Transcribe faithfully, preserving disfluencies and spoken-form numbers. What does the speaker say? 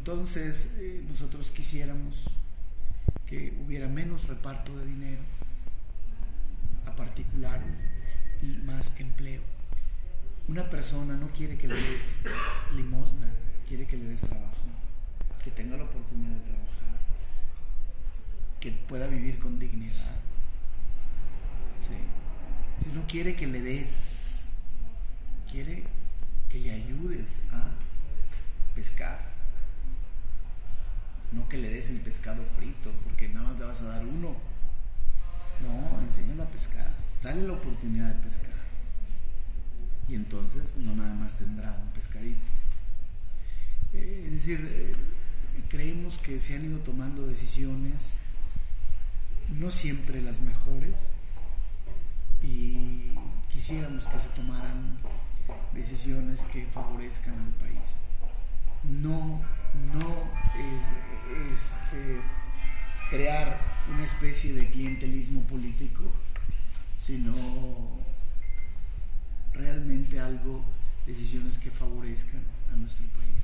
entonces eh, nosotros quisiéramos que hubiera menos reparto de dinero a particulares y más empleo. Una persona no quiere que le des limosna, quiere que le des trabajo, que tenga la oportunidad de trabajar, que pueda vivir con dignidad. ¿Sí? Si no quiere que le des, quiere que le ayudes a pescar. No que le des el pescado frito, porque nada más le vas a dar uno. No, enséñalo a pescar, dale la oportunidad de pescar. Y entonces no nada más tendrá un pescadito. Eh, es decir, eh, creemos que se han ido tomando decisiones, no siempre las mejores, y quisiéramos que se tomaran decisiones que favorezcan al país. No, no eh, este, crear una especie de clientelismo político, sino realmente algo, decisiones que favorezcan a nuestro país.